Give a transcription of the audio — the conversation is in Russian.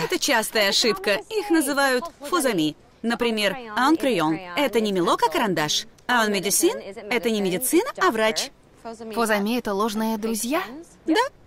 Это частая ошибка. Их называют фузами. Например, «un crayon» — это не мелок, а карандаш. «Un médecin» — это не медицина, а врач. Фузами — это ложные друзья? Да.